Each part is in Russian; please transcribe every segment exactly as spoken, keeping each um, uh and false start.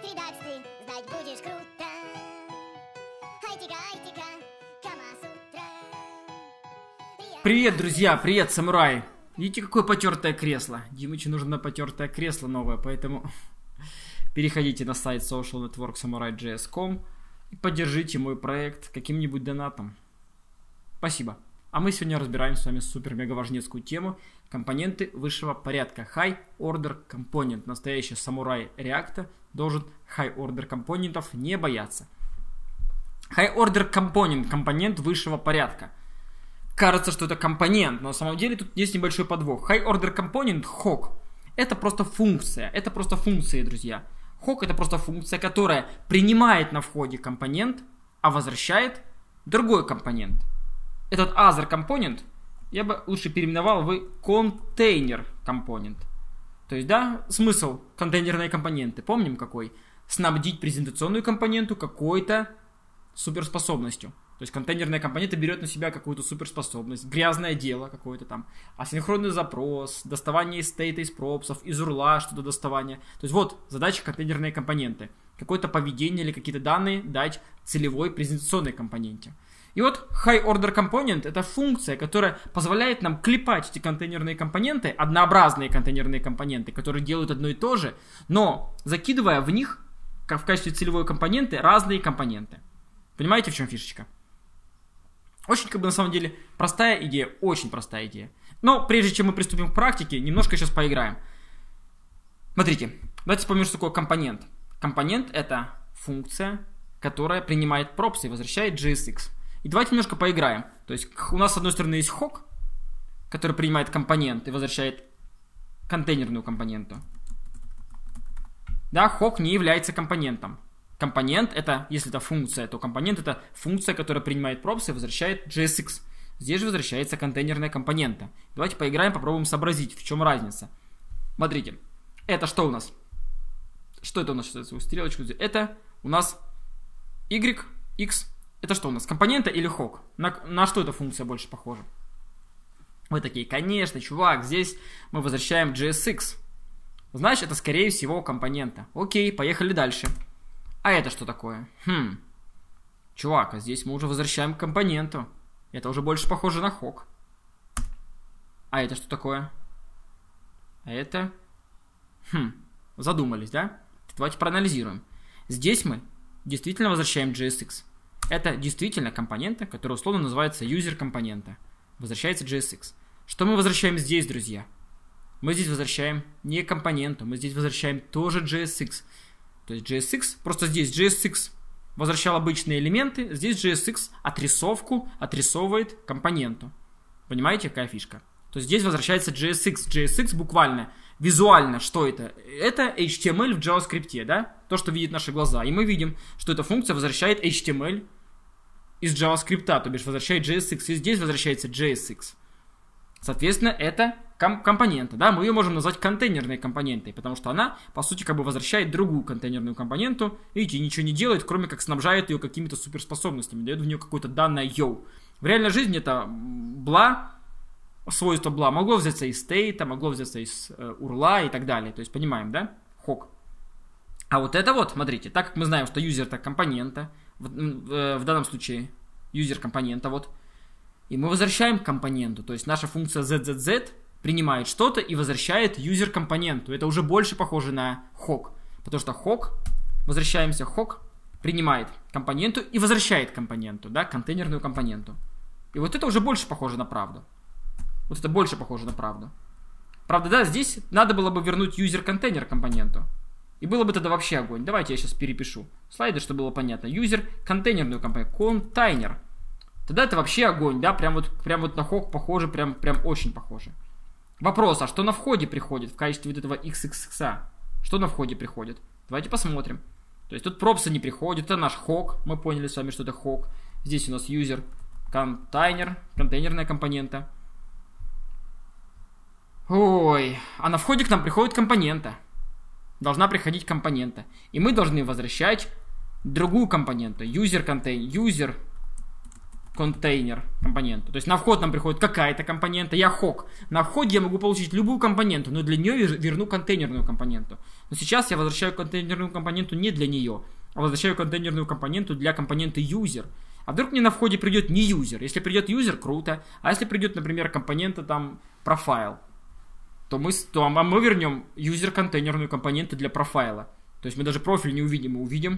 тридцать, знать будешь круто. Айтика, айтика, Камасутра. Привет, друзья, привет, самураи. Видите, какое потертое кресло? Димычу нужно потертое кресло новое, поэтому переходите на сайт social network samurai точка джей эс точка ком и поддержите мой проект каким-нибудь донатом. Спасибо. А мы сегодня разбираем с вами супер-мега-важнецкую тему компоненты высшего порядка. High Order Component. Настоящий самурай React должен High Order компонентов не бояться. High Order Component. Компонент высшего порядка. Кажется, что это компонент, но на самом деле тут есть небольшой подвох. High Order Component, хок, это просто функция. Это просто функция, друзья. Хок это просто функция, которая принимает на входе компонент, а возвращает другой компонент. Этот other компонент я бы лучше переименовал в контейнер компонент. То есть, да, смысл контейнерной компоненты. Помним какой? Снабдить презентационную компоненту какой-то суперспособностью. То есть контейнерная компонента берет на себя какую-то суперспособность, грязное дело какое-то там, асинхронный запрос, доставание из стейта, из пропсов, из урла что-то доставание. То есть вот задача контейнерной компоненты. Какое-то поведение или какие-то данные дать целевой презентационной компоненте. И вот High Order Component это функция, которая позволяет нам клепать эти контейнерные компоненты, однообразные контейнерные компоненты, которые делают одно и то же, но закидывая в них, как в качестве целевой компоненты, разные компоненты. Понимаете, в чем фишечка? Очень, как бы, на самом деле, простая идея, очень простая идея. Но прежде чем мы приступим к практике, немножко сейчас поиграем. Смотрите, давайте вспомним, что такое компонент. Компонент это функция, которая принимает пропсы и возвращает джей эс икс. И давайте немножко поиграем. То есть у нас с одной стороны есть хок, который принимает компонент и возвращает контейнерную компоненту. Да, хок не является компонентом. Компонент это, если это функция, то компонент это функция, которая принимает пропсы и возвращает джей эс икс. Здесь же возвращается контейнерная компонента. Давайте поиграем, попробуем сообразить, в чем разница. Смотрите, это что у нас? Что это у нас? Стрелочку. Это у нас y, x. Это что у нас? Компонента или хок? На, на что эта функция больше похожа? Вы такие, конечно, чувак, здесь мы возвращаем джей эс икс. Значит, это скорее всего компонента. Окей, поехали дальше. А это что такое? Хм. Чувак, а здесь мы уже возвращаем к компоненту. Это уже больше похоже на хок. А это что такое? А это... Хм. Задумались, да? Давайте проанализируем. Здесь мы действительно возвращаем джей эс икс. Это действительно компонента, которая условно называется user компонента. Возвращается джей эс икс. Что мы возвращаем здесь, друзья? Мы здесь возвращаем не компоненту, мы здесь возвращаем тоже джей эс икс. То есть джей эс икс, просто здесь джей эс икс возвращал обычные элементы, здесь джей эс икс отрисовку отрисовывает компоненту. Понимаете, какая фишка? То есть здесь возвращается джей эс икс. джей эс икс буквально, визуально, что это? Это эйч ти эм эль в JavaScript, да? То, что видят наши глаза. И мы видим, что эта функция возвращает эйч ти эм эль из JavaScript, то бишь возвращает джей эс икс. И здесь возвращается джей эс икс. Соответственно, это ком- компонента, да? Мы ее можем назвать контейнерной компонентой, потому что она, по сути, как бы возвращает другую контейнерную компоненту, видите, ничего не делает, кроме как снабжает ее какими-то суперспособностями, дает в нее какое-то данное йоу. В реальной жизни это бла, свойство бла могло взяться из стейта, могло взяться из э, урла и так далее. То есть, понимаем, да? Хок. А вот это вот, смотрите, так как мы знаем, что user это компонента, в, в, в данном случае user компонента, вот, и мы возвращаем к компоненту, то есть наша функция zzzz принимает что-то и возвращает user компоненту. Это уже больше похоже на хок, потому что хок, возвращаемся, хок принимает компоненту и возвращает компоненту, да, контейнерную компоненту. И вот это уже больше похоже на правду. Вот это больше похоже на правду. Правда, да, здесь надо было бы вернуть user контейнер компоненту. И было бы тогда вообще огонь. Давайте я сейчас перепишу слайды, чтобы было понятно. User контейнерную компоненту. Контейнер. Тогда это вообще огонь, да, прям вот, прям вот на хок похоже, прям, прям очень похоже. Вопрос, а что на входе приходит в качестве вот этого икс икс икс? Что на входе приходит? Давайте посмотрим. То есть тут пропсы не приходит, это наш хок, мы поняли с вами, что это хок. Здесь у нас user контейнер, контейнерная компонента. Ой, а на входе к нам приходит компонента. Должна приходить компонента. И мы должны возвращать другую компоненту. User контейнер, user контейнер компоненту. То есть на вход нам приходит какая-то компонента, я хок. На входе я могу получить любую компоненту, но для нее верну контейнерную компоненту. Но сейчас я возвращаю контейнерную компоненту не для нее, а возвращаю контейнерную компоненту для компоненты user. А вдруг мне на входе придет не user? Если придет user, круто. А если придет, например, компонента там profile, то мы, то мы вернем user контейнерную компоненту для профайла. То есть мы даже профиль не увидим, мы увидим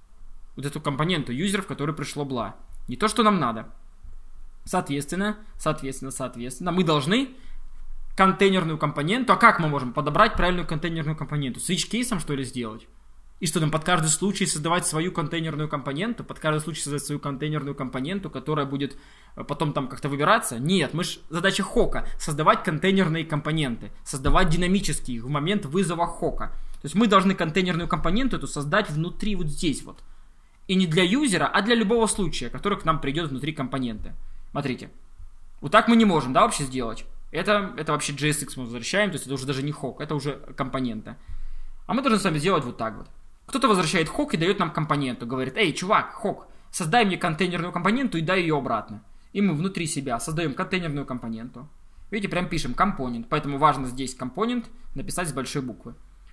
вот эту компоненту user, в которой пришло бла. Не то, что нам надо. Соответственно, соответственно, соответственно, мы должны контейнерную компоненту. А как мы можем подобрать правильную контейнерную компоненту? С each-кейсом, что ли, сделать? И что там под каждый случай создавать свою контейнерную компоненту? Под каждый случай создать свою контейнерную компоненту, которая будет потом там как-то выбираться? Нет, мы ж, задача хока — создавать контейнерные компоненты. Создавать динамически их в момент вызова хока. То есть мы должны контейнерную компоненту эту создать внутри вот здесь вот. И не для юзера, а для любого случая, который к нам придет внутри компоненты. Смотрите. Вот так мы не можем, да, вообще сделать. Это, это вообще джей эс икс мы возвращаем, то есть это уже даже не хок, это уже компонента. А мы должны с вами сделать вот так вот. Кто-то возвращает хок и дает нам компоненту. Говорит: эй, чувак, хок, создай мне контейнерную компоненту и дай ее обратно. И мы внутри себя создаем контейнерную компоненту. Видите, прям пишем компонент. Поэтому важно здесь компонент написать с большой буквы.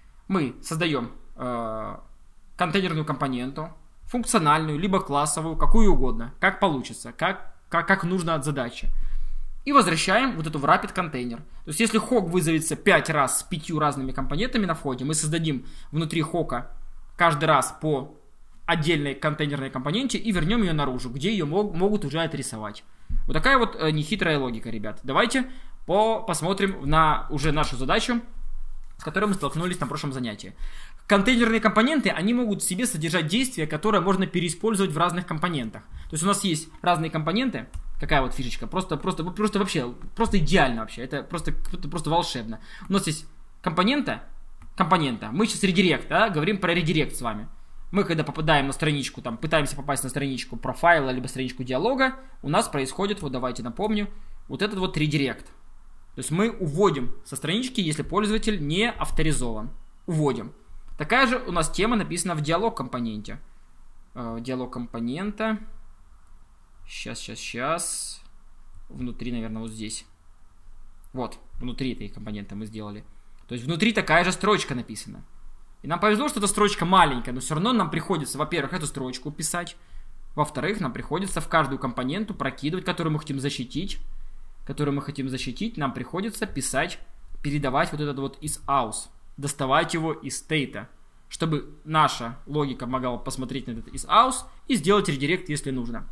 Мы создаем э, контейнерную компоненту, функциональную, либо классовую, какую угодно, как получится, как, как, как нужно от задачи. И возвращаем вот эту в rapid контейнер. То есть если хок вызовется пять раз с пятью разными компонентами на входе, мы создадим внутри хока каждый раз по отдельной контейнерной компоненте и вернем ее наружу, где ее мог, могут уже отрисовать. Вот такая вот э, нехитрая логика, ребят. Давайте по, посмотрим на уже нашу задачу, с которой мы столкнулись на прошлом занятии. Контейнерные компоненты, они могут в себе содержать действия, которые можно переиспользовать в разных компонентах. То есть у нас есть разные компоненты. Какая вот фишечка? Просто, просто, просто вообще, просто идеально вообще. Это просто, просто волшебно. У нас есть компонента, компонента. Мы сейчас редирект, да, говорим про редирект с вами. Мы когда попадаем на страничку, там, пытаемся попасть на страничку профайла, либо страничку диалога, у нас происходит, вот давайте напомню, вот этот вот редирект. То есть мы уводим со странички, если пользователь не авторизован. Уводим. Такая же у нас тема написана в диалог компоненте. Э, диалог компонента. Сейчас, сейчас, сейчас. Внутри, наверное, вот здесь. Вот, внутри этой компоненты мы сделали. То есть внутри такая же строчка написана. И нам повезло, что эта строчка маленькая, но все равно нам приходится, во-первых, эту строчку писать. Во-вторых, нам приходится в каждую компоненту прокидывать, которую мы хотим защитить. Которую мы хотим защитить, нам приходится писать, передавать вот этот вот из aus. Доставать его из стейта, чтобы наша логика могла посмотреть на этот из aus и сделать редирект, если нужно.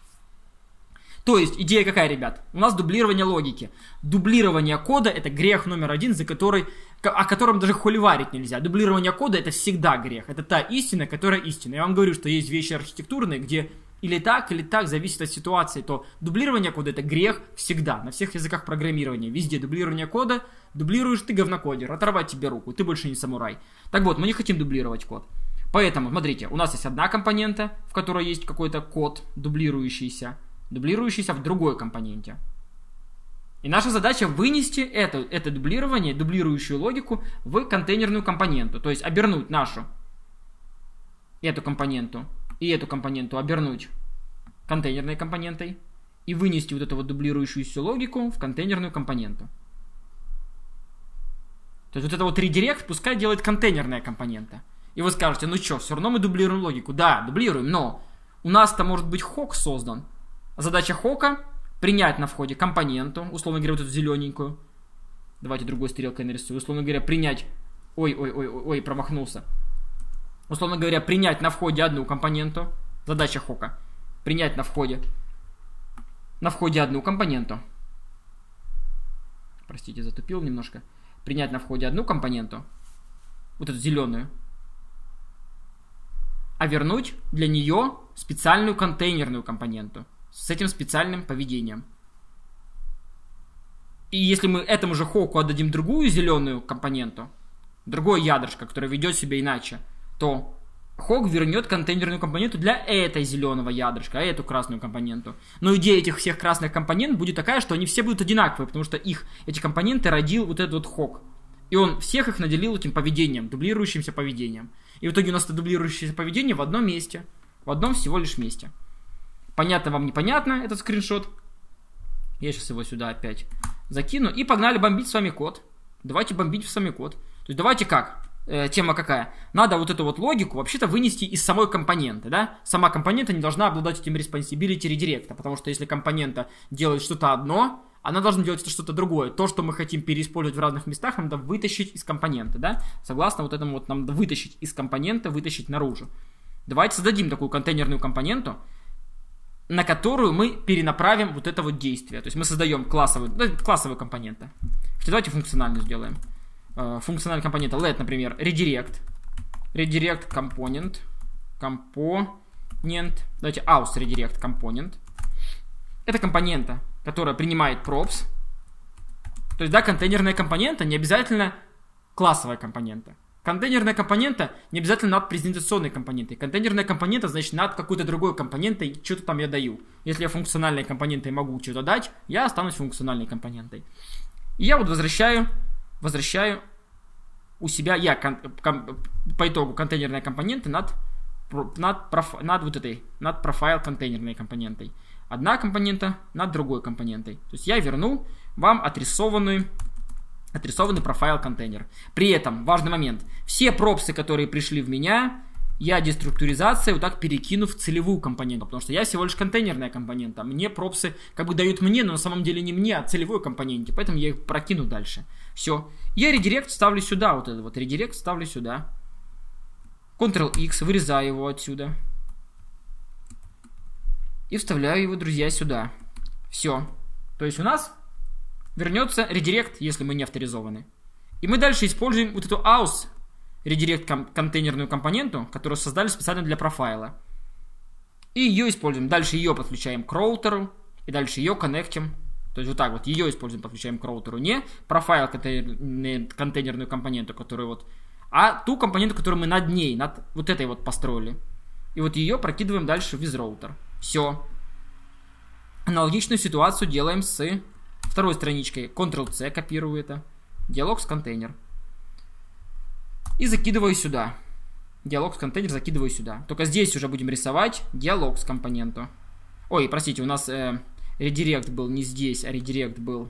То есть идея какая, ребят? У нас дублирование логики. Дублирование кода — это грех номер один, за который, о котором даже холиварить нельзя. Дублирование кода — это всегда грех. Это та истина, которая истина. Я вам говорю, что есть вещи архитектурные, где или так, или так, зависит от ситуации, то дублирование кода — это грех всегда, на всех языках программирования. Везде дублирование кода, дублируешь ты говнокодер, оторвать тебе руку, ты больше не самурай. Так вот, мы не хотим дублировать код. Поэтому, смотрите, у нас есть одна компонента, в которой есть какой-то код дублирующийся, дублирующийся в другой компоненте. И наша задача вынести это, это дублирование, дублирующую логику в контейнерную компоненту, то есть обернуть нашу эту компоненту и эту компоненту обернуть контейнерной компонентой и вынести вот эту вот дублирующуюся логику в контейнерную компоненту. То есть вот это вот редирект пускай делает контейнерная компонента. И вы скажете: ну что, все равно мы дублируем логику. Да, дублируем, но у нас-то может быть хок создан. Задача хока — принять на входе компоненту, условно говоря, вот эту зелененькую. Давайте другой стрелкой нарисую. Условно говоря, принять... Ой-ой-ой, промахнулся. Условно говоря, принять на входе одну компоненту. Задача хока. Принять на входе. На входе одну компоненту. Простите, затупил немножко. Принять на входе одну компоненту. Вот эту зеленую. А вернуть для нее специальную контейнерную компоненту. С этим специальным поведением. И если мы этому же хоку отдадим другую зеленую компоненту, другое ядрышко, которое ведет себя иначе, то хок вернет контейнерную компоненту для этой зеленого ядрышка, а эту красную компоненту. Но идея этих всех красных компонент будет такая, что они все будут одинаковые, потому что их, эти компоненты родил вот этот вот хок. И он всех их наделил этим поведением, дублирующимся поведением. И в итоге у нас это дублирующееся поведение в одном месте. В одном всего лишь месте. Понятно вам, непонятно этот скриншот. Я сейчас его сюда опять закину. И погнали бомбить с вами код. Давайте бомбить с вами код. То есть давайте как? Э, тема какая? Надо вот эту вот логику вообще-то вынести из самой компоненты, да? Сама компонента не должна обладать этим responsibility редиректа, потому что если компонента делает что-то одно, она должна делать что-то другое. То, что мы хотим переиспользовать в разных местах, нам надо вытащить из компонента, да? Согласно вот этому вот нам надо вытащить из компонента, вытащить наружу. Давайте создадим такую контейнерную компоненту, на которую мы перенаправим вот это вот действие. То есть мы создаем классовую, да, классовую компоненту. Давайте функциональную сделаем. Функциональная компонента let, например, redirect. Redirect component. Component. Давайте aus redirect component. Это компонента, которая принимает props. То есть, да, контейнерная компонента не обязательно классовая компонента. Контейнерная компонента не обязательно над презентационной компонентой. Контейнерная компонента, значит, над какой-то другой компонентой, что-то там я даю. Если я функциональной компонентой могу что-то дать, я останусь функциональной компонентой. И я вот возвращаю, возвращаю у себя, я кон, кон, по итогу контейнерной компоненты над, над, проф, над вот этой, над профайл контейнерной компонентой. Одна компонента над другой компонентой. То есть я верну вам отрисованную, отрисованный профайл контейнер. При этом, важный момент, все пропсы, которые пришли в меня, я деструктуризацией вот так перекину в целевую компоненту, потому что я всего лишь контейнерная компонента. Мне пропсы как бы дают мне, но на самом деле не мне, а целевой компоненте, поэтому я их прокину дальше. Все. Я редирект ставлю сюда, вот этот вот редирект ставлю сюда. контрол-Икс, вырезаю его отсюда. И вставляю его, друзья, сюда. Все. То есть у нас вернется редирект, если мы не авторизованы. И мы дальше используем вот эту aus редирект контейнерную компоненту, которую создали специально для профайла. И ее используем. Дальше ее подключаем к роутеру. И дальше ее коннектим. То есть вот так вот. Ее используем, подключаем к роутеру. Не профайл контейнерную компоненту, которую вот... А ту компоненту, которую мы над ней, над вот этой вот построили. И вот ее прокидываем дальше в визроутер. Все. Аналогичную ситуацию делаем с второй страничкой. контрол-C копирую это. Диалог с контейнер. И закидываю сюда. Диалог с контейнер закидываю сюда. Только здесь уже будем рисовать диалог с компоненту. Ой, простите, у нас э, редирект был не здесь, а редирект был...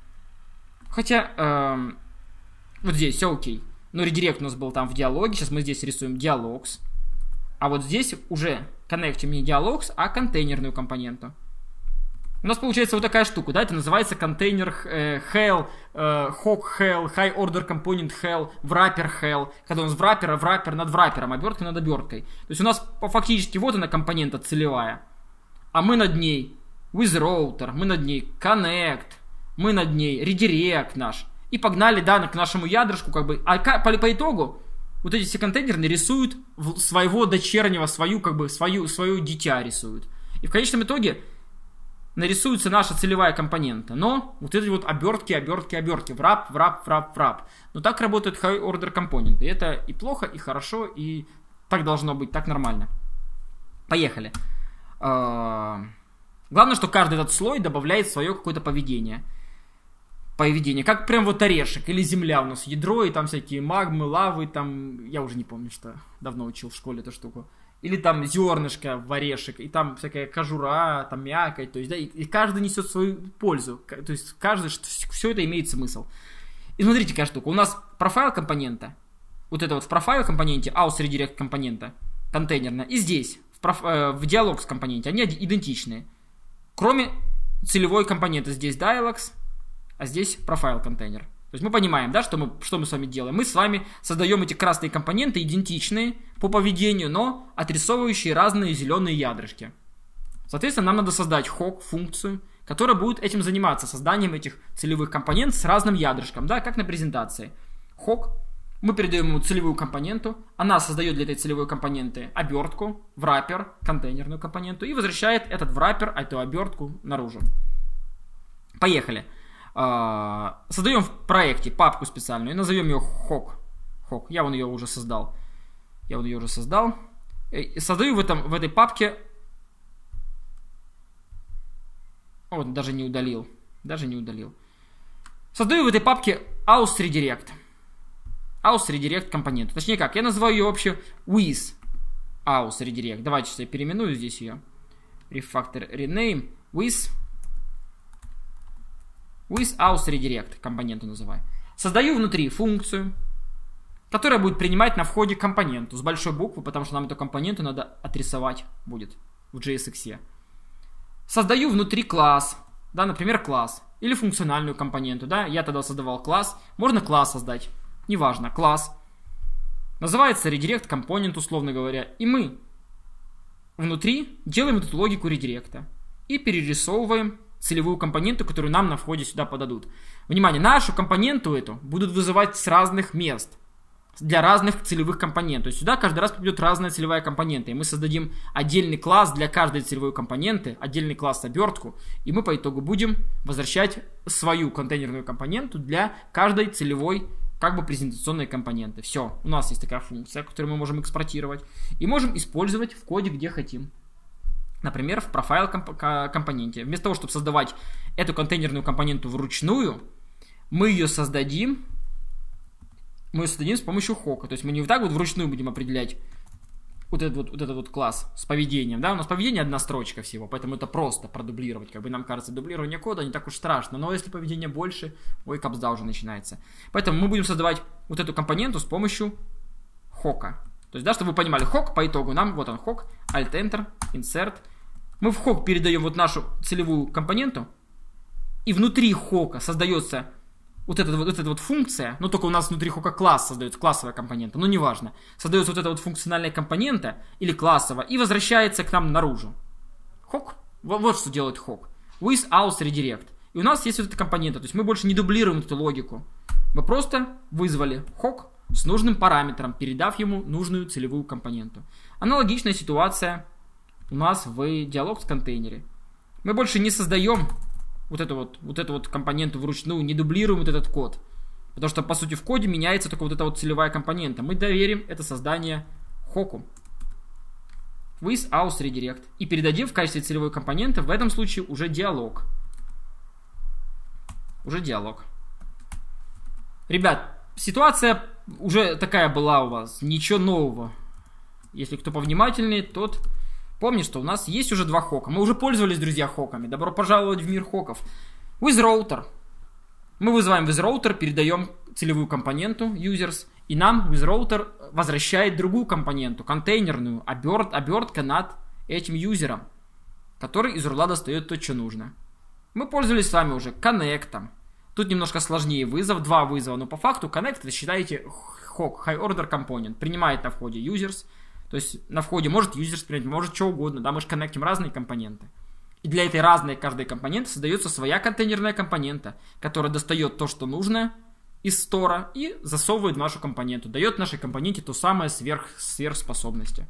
Хотя, э, вот здесь все окей. Но редирект у нас был там в диалоге. Сейчас мы здесь рисуем диалогс. А вот здесь уже коннектим не диалогс, а контейнерную компоненту. У нас получается вот такая штука, да, это называется контейнер э, hell, э, hog hell, high order component hell, wrapper hell, когда у нас wrapper, wrapper над wrapperом, обертка над оберткой. То есть у нас фактически вот она компонента целевая, а мы над ней with router, мы над ней connect, мы над ней redirect наш. И погнали, да, к нашему ядрышку, как бы, а по, по итогу вот эти все контейнеры рисуют своего дочернего, свою, как бы, свою, свою дитя рисуют. И в конечном итоге нарисуется наша целевая компонента, но вот эти вот обертки, обертки, обертки, врап, врап, врап, врап. Но так работают high order компоненты. И это и плохо, и хорошо, и так должно быть, так нормально. Поехали. Главное, что каждый этот слой добавляет свое какое-то поведение. Поведение, как прям вот орешек или земля у нас, ядро, и там всякие магмы, лавы, там, я уже не помню, что давно учил в школе эту штуку. Или там зернышко в орешек, и там всякая кожура, там мякоть, то есть, да, и, и каждый несет свою пользу, то есть каждый, все это имеет смысл. И смотрите, какая штука, у нас профайл компонента, вот это вот в профайл компоненте, aus redirect компонента, контейнерная, и здесь, в, проф, э, в dialogs компоненте, они идентичные, кроме целевой компоненты, здесь dialogs, а здесь профайл контейнер. То есть мы понимаем, да, что мы, что мы с вами делаем. Мы с вами создаем эти красные компоненты, идентичные по поведению, но отрисовывающие разные зеленые ядрышки. Соответственно, нам надо создать hog функцию, которая будет этим заниматься, созданием этих целевых компонентов с разным ядрышком, да, как на презентации. Hog, мы передаем ему целевую компоненту, она создает для этой целевой компоненты обертку, wrapper, контейнерную компоненту, и возвращает этот wrapper, эту обертку наружу. Поехали. Создаем в проекте папку специальную и назовем ее hog. hog. Я вон ее уже создал. Я вон ее уже создал. И создаю в, этом, в этой папке... О, даже не удалил. Даже не удалил. Создаю в этой папке aus redirect. aus redirect компоненту. Точнее как, я называю ее вообще with aus redirect. Давайте сейчас я переименую здесь ее. refactor rename with with aus redirect, компоненту называю. Создаю внутри функцию, которая будет принимать на входе компоненту с большой буквы, потому что нам эту компоненту надо отрисовать будет в джей эс икс. Создаю внутри класс, да, например, класс, или функциональную компоненту, да, я тогда создавал класс, можно класс создать, неважно, класс. Называется redirect компонент, условно говоря, и мы внутри делаем эту логику редиректа и перерисовываем целевую компоненту, которую нам на входе сюда подадут. Внимание, нашу компоненту эту будут вызывать с разных мест, для разных целевых компонентов. То есть сюда каждый раз придет разная целевая компонента, и мы создадим отдельный класс для каждой целевой компоненты, отдельный класс обертку, и мы по итогу будем возвращать свою контейнерную компоненту для каждой целевой как бы презентационной компоненты. Все, у нас есть такая функция, которую мы можем экспортировать и можем использовать в коде, где хотим. Например, в профайл комп- компоненте. Вместо того, чтобы создавать эту контейнерную компоненту вручную, мы ее создадим, мы ее создадим с помощью хока. То есть мы не вот так вот вручную будем определять вот этот вот, вот этот вот класс с поведением. Да? У нас поведение одна строчка всего, поэтому это просто продублировать. Как бы нам кажется, дублирование кода не так уж страшно. Но если поведение больше, ой, капсда уже начинается. Поэтому мы будем создавать вот эту компоненту с помощью хока. То есть, да, чтобы вы понимали, хок по итогу нам, вот он хок, Alt-Enter, Insert. Мы в хок передаем вот нашу целевую компоненту, и внутри хока создается вот эта вот, вот эта вот функция, но только у нас внутри хока класс создается, классовая компонента, но неважно. Создается вот эта вот функциональная компонента, или классовая, и возвращается к нам наружу. Хок, вот, вот что делает хок. With aus redirect. И у нас есть вот эта компонента, то есть мы больше не дублируем эту логику. Мы просто вызвали хок с нужным параметром, передав ему нужную целевую компоненту. Аналогичная ситуация у нас в диалог с контейнере. Мы больше не создаем вот эту вот, вот эту вот компоненту вручную, не дублируем вот этот код. Потому что, по сути, в коде меняется только вот эта вот целевая компонента. Мы доверим это создание хоку. With aus redirect. И передадим в качестве целевой компоненты, в этом случае, уже диалог. Уже диалог. Ребят, ситуация уже такая была у вас, ничего нового. Если кто повнимательнее, тот помнит, что у нас есть уже два хока. Мы уже пользовались, друзья, хоками. Добро пожаловать в мир хоков. WithRouter. Мы вызываем WithRouter, передаем целевую компоненту users, и нам WithRouter возвращает другую компоненту, контейнерную, оберт, обертка над этим юзером, который из урла достает то, что нужно. Мы пользовались с вами уже коннектом. Тут немножко сложнее вызов, два вызова, но по факту connect, это считаете хок, high order component, принимает на входе users, то есть на входе может users принять, может что угодно, да, мы же коннектим разные компоненты. И для этой разной каждой компоненты создается своя контейнерная компонента, которая достает то, что нужно из стора и засовывает в нашу компоненту, дает нашей компоненте то самое сверх, сверхспособности.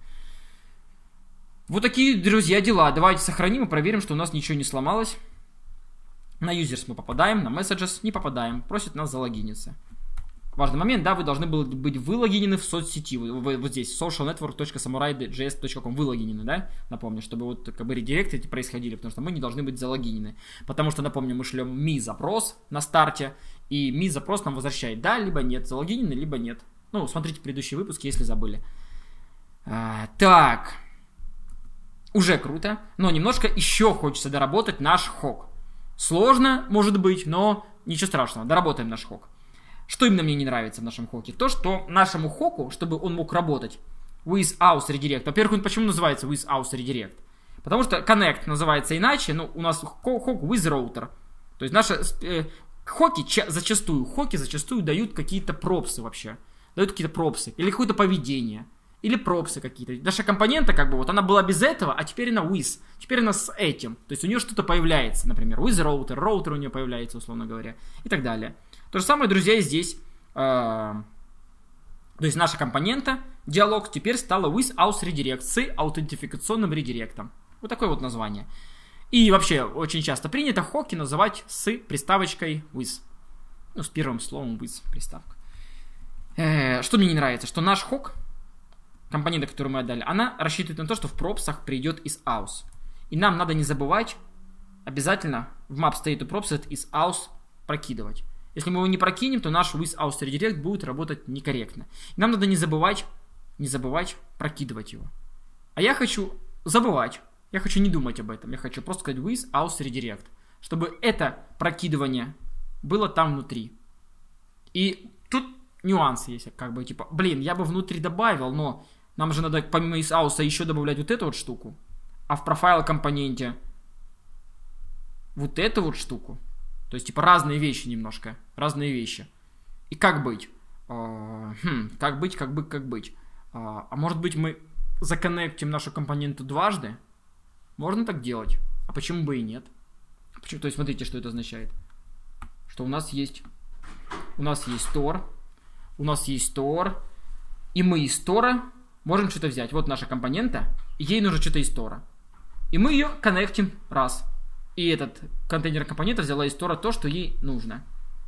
Вот такие, друзья, дела. Давайте сохраним и проверим, что у нас ничего не сломалось. На users мы попадаем, на messages не попадаем. Просит нас залогиниться. Важный момент, да, вы должны были быть вылогинены в соцсети. Вы, вы, вот здесь social network точка samurai точка джей эс точка ком вылогинены, да? Напомню, чтобы вот как бы редиректы эти происходили, потому что мы не должны быть залогинены. Потому что, напомню, мы шлем ми запрос на старте, и ми запрос нам возвращает да, либо нет, залогинены, либо нет. Ну, смотрите предыдущие выпуски, если забыли. А, так. Уже круто, но немножко еще хочется доработать наш хок. Сложно, может быть, но ничего страшного, доработаем наш хок. Что именно мне не нравится в нашем хоке? То, что нашему хоку, чтобы он мог работать with aus redirect, во-первых, он почему называется with aus redirect? Потому что connect называется иначе, но у нас хок with router. То есть наши э, хоки зачастую, хоки зачастую дают какие-то пропсы вообще. Дают какие-то пропсы или какое-то поведение. Или пропсы какие-то. Наша компонента, как бы, вот она была без этого, а теперь она with. Теперь она с этим. То есть у нее что-то появляется, например, with router, роутер у нее появляется, условно говоря, и так далее. То же самое, друзья, и здесь. Э, то есть наша компонента, диалог, теперь стала with aus redirect, с аутентификационным редиректом. Вот такое вот название. И вообще, очень часто принято хоки называть с приставочкой with. Ну, с первым словом with приставка. Э, что мне не нравится? Что наш хок, компонента, которую мы отдали, она рассчитывает на то, что в пропсах придет из aus. И нам надо не забывать обязательно в map state to props из aus прокидывать. Если мы его не прокинем, то наш with aus redirect будет работать некорректно. И нам надо не забывать, не забывать прокидывать его. А я хочу забывать. Я хочу не думать об этом. Я хочу просто сказать with aus redirect. Чтобы это прокидывание было там внутри. И тут нюансы есть. Как бы, типа, блин, я бы внутри добавил, но нам же надо помимо из aus еще добавлять вот эту вот штуку. А в профайл компоненте вот эту вот штуку. То есть, типа, разные вещи немножко. Разные вещи. И как быть? А, хм, как быть, как быть, как быть? А, а может быть мы законнектим нашу компоненту дважды? Можно так делать. А почему бы и нет? Почему? То есть, смотрите, что это означает. Что у нас есть... У нас есть store. У нас есть store. И мы из store можем что-то взять. Вот наша компонента. И ей нужно что-то из store. И мы ее коннектим раз. И этот контейнер компонента взяла из store то, что ей нужно.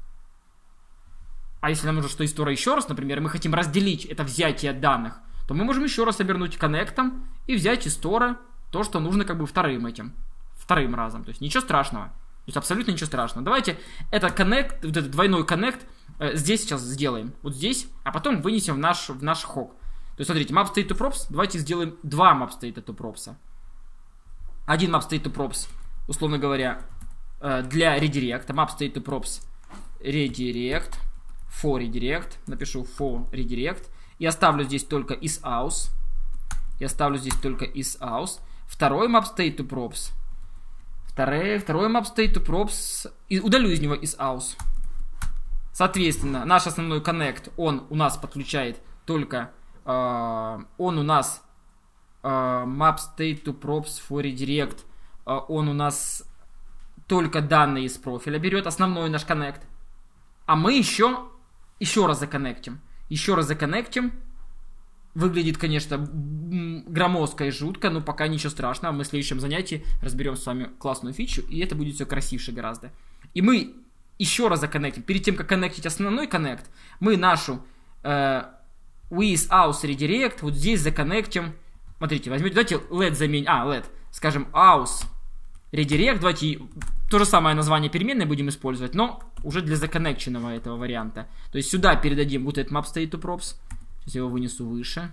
А если нам нужно что из store еще раз, например, мы хотим разделить это взятие данных, то мы можем еще раз обернуть коннектом и взять из store то, что нужно как бы вторым этим. Вторым разом. То есть ничего страшного. То есть абсолютно ничего страшного. Давайте этот коннект, вот этот двойной коннект э, здесь сейчас сделаем. Вот здесь, а потом вынесем в наш, в наш хок. То есть смотрите, map state to props. Давайте сделаем два map state to props. Один map state to props, условно говоря, э, для redirect. Map state to props redirect. For redirect. Напишу for redirect. И оставлю здесь только is aus. Я оставлю здесь только is aus. Второй map state to props. Второй, второй map state to props. И удалю из него is aus. Соответственно, наш основной connect, он у нас подключает только... Э, он у нас... Э, map state to props for redirect. Э, он у нас только данные из профиля берет. Основной наш connect. А мы еще... Еще раз законнектим. Еще раз законнектим. Выглядит, конечно, громоздко и жутко, но пока ничего страшного. Мы в следующем занятии разберем с вами классную фичу, и это будет все красивше гораздо. И мы еще раз законнектим. Перед тем, как коннектить основной коннект, мы нашу э, with aus redirect вот здесь законнектим. Смотрите, возьмите, давайте let заменим. А, let. Скажем aus redirect. Давайте то же самое название переменной будем использовать, но уже для законнекченного этого варианта. То есть сюда передадим вот этот map state to props. Сейчас я его вынесу выше.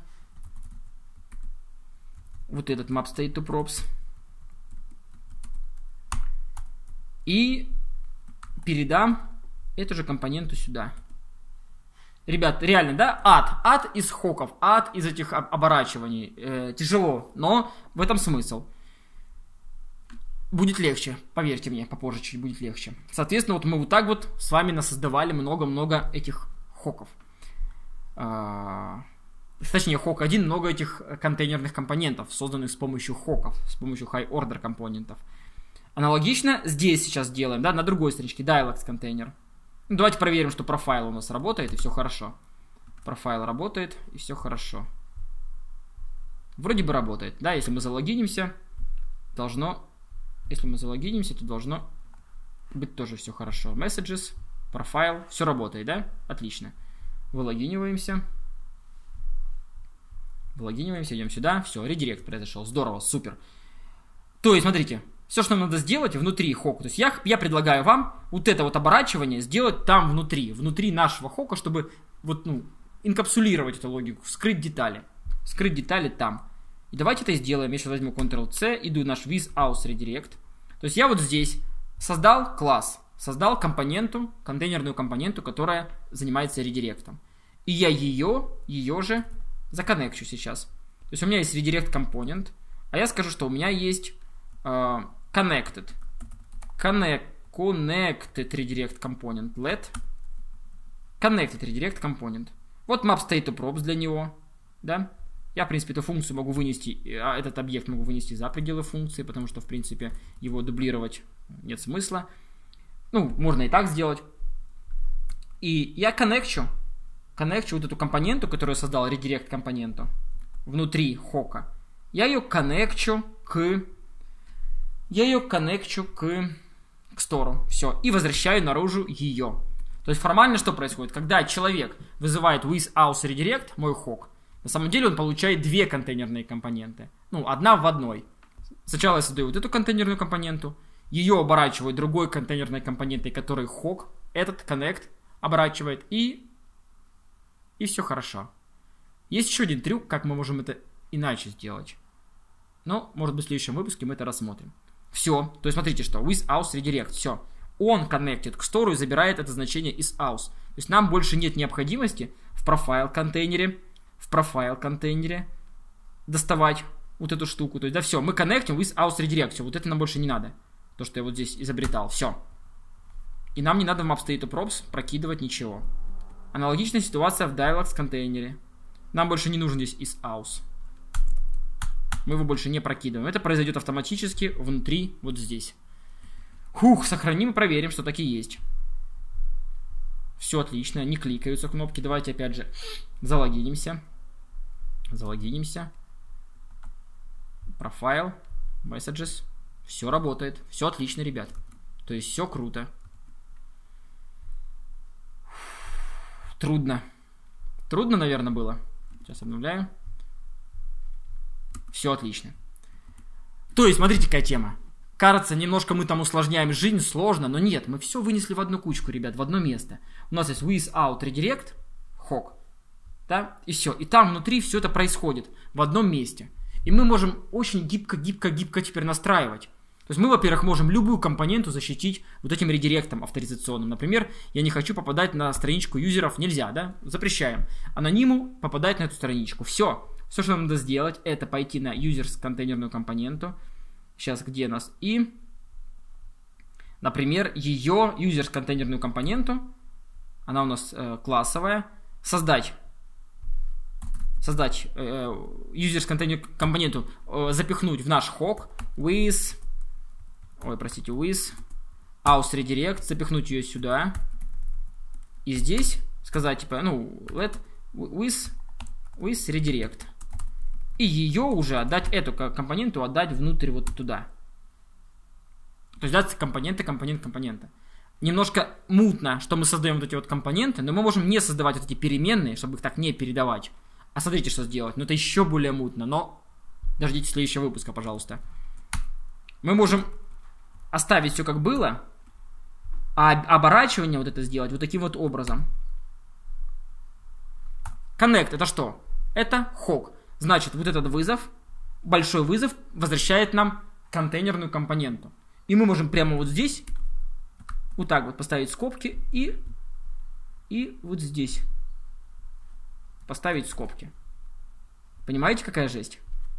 Вот этот map state to props. И передам эту же компоненту сюда. Ребят, реально, да? Ад. Ад из хоков. Ад из этих оборачиваний. Э, тяжело, но в этом смысл. Будет легче, поверьте мне, попозже чуть будет легче. Соответственно, вот мы вот так вот с вами насоздавали много-много этих хоков. А, точнее, хок один, много этих контейнерных компонентов, созданных с помощью хоков, с помощью high-order компонентов. Аналогично здесь сейчас делаем, да, на другой страничке, dialogs контейнер. Ну, давайте проверим, что профайл у нас работает, и все хорошо. Профайл работает, и все хорошо. Вроде бы работает, да, если мы залогинимся, должно... Если мы залогинимся, то должно быть тоже все хорошо. Messages, профайл, все работает, да? Отлично. Вылогиниваемся. Вылогиниваемся, идем сюда. Все, редирект произошел. Здорово, супер. То есть, смотрите, все, что нам надо сделать внутри хока. То есть я, я предлагаю вам вот это вот оборачивание сделать там внутри. Внутри нашего хока, чтобы вот, ну, инкапсулировать эту логику, скрыть детали. Скрыть детали там. И давайте это сделаем. Я сейчас возьму контрол си, иду в наш with aus redirect. То есть я вот здесь создал класс, создал компоненту, контейнерную компоненту, которая занимается редиректом. И я ее, ее же законнекчу сейчас. То есть у меня есть redirect компонент, а я скажу, что у меня есть uh, connected. Connect, connected redirect компонент let. Connected redirect компонент. Вот map state to props для него, да? Я, в принципе, эту функцию могу вынести, а этот объект могу вынести за пределы функции, потому что, в принципе, его дублировать нет смысла. Ну, можно и так сделать. И я коннекчу, коннекчу вот эту компоненту, которую я создал, redirect компоненту, внутри хока. Я ее коннекчу к... Я ее коннекчу к, к стору. Все. И возвращаю наружу ее. То есть формально что происходит? Когда человек вызывает with aus redirect, мой хок, на самом деле он получает две контейнерные компоненты. Ну, одна в одной. Сначала я создаю вот эту контейнерную компоненту, ее оборачиваю другой контейнерной компонентой, который хок, этот connect оборачивает, и, и все хорошо. Есть еще один трюк, как мы можем это иначе сделать. Но, может быть, в следующем выпуске мы это рассмотрим. Все. То есть, смотрите, что with aus redirect. Все. Он connected к стору и забирает это значение из aus. То есть, нам больше нет необходимости в profile контейнере, в profile контейнере доставать вот эту штуку. То есть, да, все. Мы connecting with aus redirect. Все. Вот это нам больше не надо. То, что я вот здесь изобретал. Все. И нам не надо в mapState2props прокидывать ничего. Аналогичная ситуация в dialogs контейнере. Нам больше не нужен здесь isAus. Мы его больше не прокидываем. Это произойдет автоматически внутри, вот здесь. Хух, сохраним и проверим, что так и есть. Все отлично, не кликаются кнопки. Давайте опять же залогинимся. Залогинимся. Profile, messages. Все работает. Все отлично, ребят. То есть все круто. Трудно. Трудно, наверное, было. Сейчас обновляю. Все отлично. То есть, смотрите, какая тема. Кажется, немножко мы там усложняем жизнь, сложно, но нет, мы все вынесли в одну кучку, ребят, в одно место. У нас есть with out redirect, хок, да, и все. И там внутри все это происходит в одном месте. И мы можем очень гибко-гибко-гибко теперь настраивать. То есть мы, во-первых, можем любую компоненту защитить вот этим редиректом авторизационным. Например, я не хочу попадать на страничку юзеров, нельзя, да? Запрещаем. Анониму попадать на эту страничку. Все. Все, что нам надо сделать, это пойти на users контейнерную компоненту. Сейчас где у нас? И, например, ее users контейнерную компоненту, она у нас э, классовая, создать. Создать э, users контейнерную компоненту, э, запихнуть в наш хок with... Ой, простите, with aus redirect, запихнуть ее сюда. И здесь сказать, типа, ну, let with, with redirect. И ее уже отдать, эту компоненту отдать внутрь вот туда. То есть дать компоненты, компонент, компонента. Немножко мутно, что мы создаем вот эти вот компоненты, но мы можем не создавать вот эти переменные, чтобы их так не передавать. А смотрите, что сделать. Но это еще более мутно, но дождитесь следующего выпуска, пожалуйста. Мы можем оставить все как было, а оборачивание вот это сделать вот таким вот образом. Connect это что? Это хок. Значит, вот этот вызов, большой вызов, возвращает нам контейнерную компоненту. И мы можем прямо вот здесь вот так вот поставить скобки и, и вот здесь поставить скобки. Понимаете, какая жесть?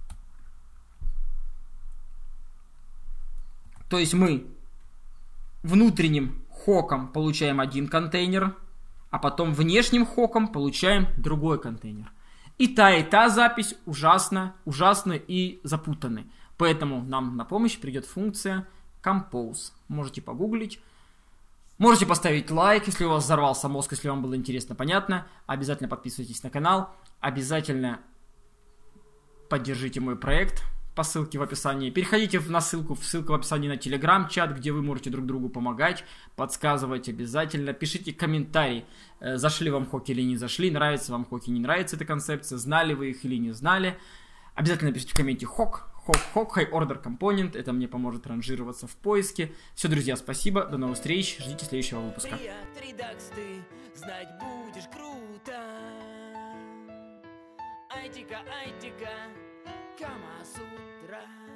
То есть мы внутренним хоком получаем один контейнер, а потом внешним хоком получаем другой контейнер. И та, и та запись ужасно, ужасно и запутаны. Поэтому нам на помощь придет функция Compose. Можете погуглить. Можете поставить лайк, если у вас взорвался мозг, если вам было интересно, понятно. Обязательно подписывайтесь на канал. Обязательно поддержите мой проект по ссылке в описании. Переходите на ссылку, в ссылку в описании на телеграм-чат, где вы можете друг другу помогать, подсказывать обязательно. Пишите комментарий, зашли вам хоки или не зашли, нравится вам хоки, не нравится эта концепция, знали вы их или не знали. Обязательно пишите в комменте хок, хок, хок, high order component, это мне поможет ранжироваться в поиске. Все, друзья, спасибо, до новых встреч, ждите следующего выпуска. Знать будешь круто. Айтика, айтика, Камасутра.